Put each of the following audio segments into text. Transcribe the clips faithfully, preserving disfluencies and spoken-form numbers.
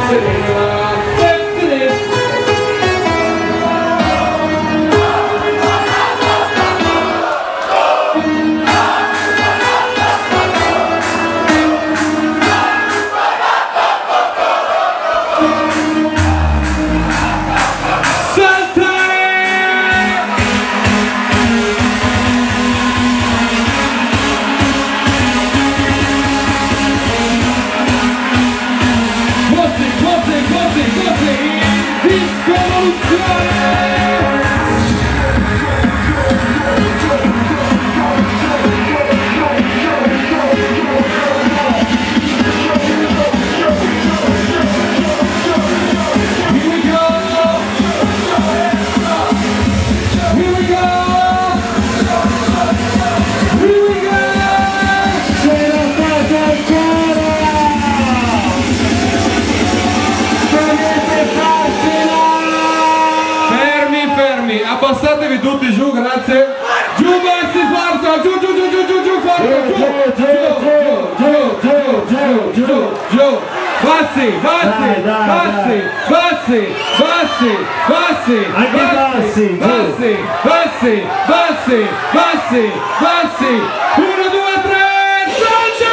Abbassatevi tutti giù, grazie. Giù, bassi, forza, giù, giù, giù, giù, giù, giù, forza, giù, giù, giù, giù, giù, giù, giù, giù. Bassi, bassi, bassi, bassi, bassi, bassi, bassi, bassi, bassi, bassi, bassi, bassi. Uno, due, tre, Francia!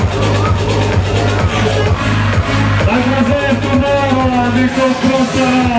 La Caserta Nuova vi confronterà